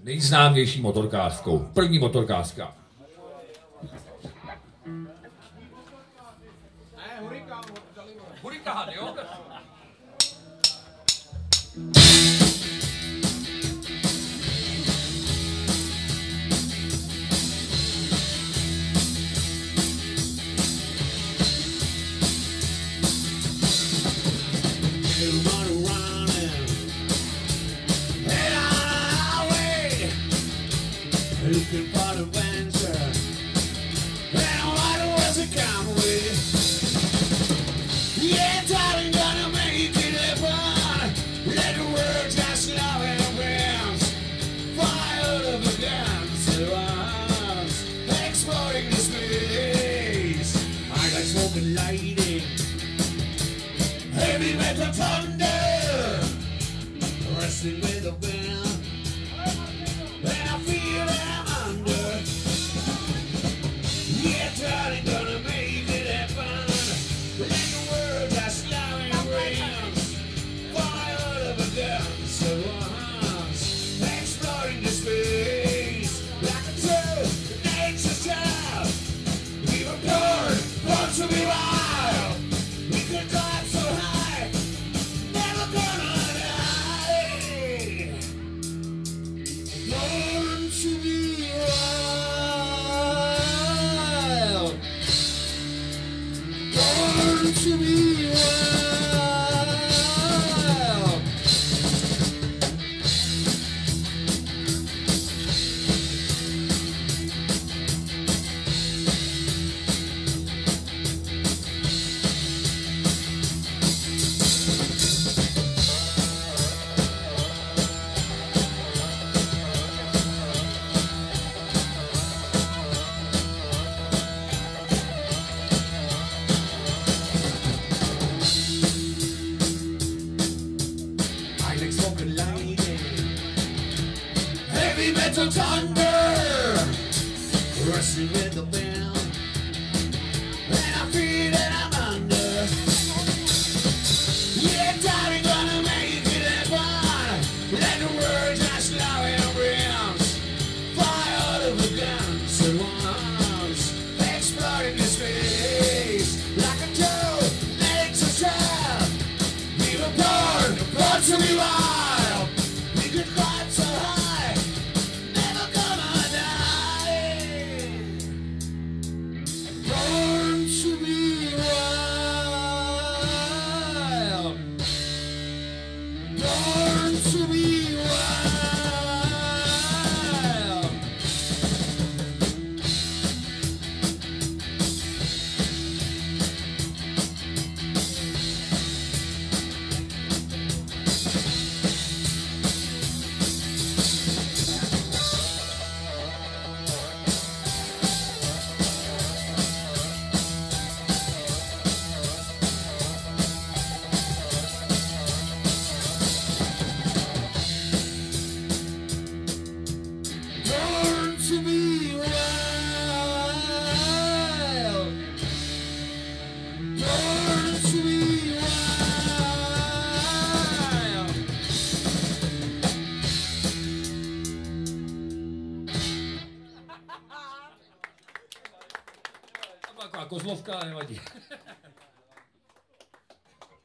nejznámější motorkářkou. První motorkářka. Hurikán, jo? Looking for adventure, and what was it come with? Yeah, darling, gonna make it happen. Let the world just love and bounce. Fire of the guns at once, exploding the space. I like smoking lightning, heavy metal thunder, wrestling with the wind. And I feel that I'm under. Yeah, darling, gonna make it happen. Let the world just slow and rings. Fire out of a gun, so once exploring the space. Like a true nature's child. We were born to be wild. We could climb so high, never gonna die. Born to be wild. Born to be wild. Smoking lightning, heavy metal thunder, wrestling with the wind, and I feel that I'm under. Yeah, darling, gonna make it happen. Let the world just slow and rims. Fire out of the guns at once, exploding the space like a toad makes a child. We were born to be wild. We could climb so high, never gonna die. Born to be wild. Born to be wild. Born to be wild. Born to be wild. Taková kozlovka, nevadí.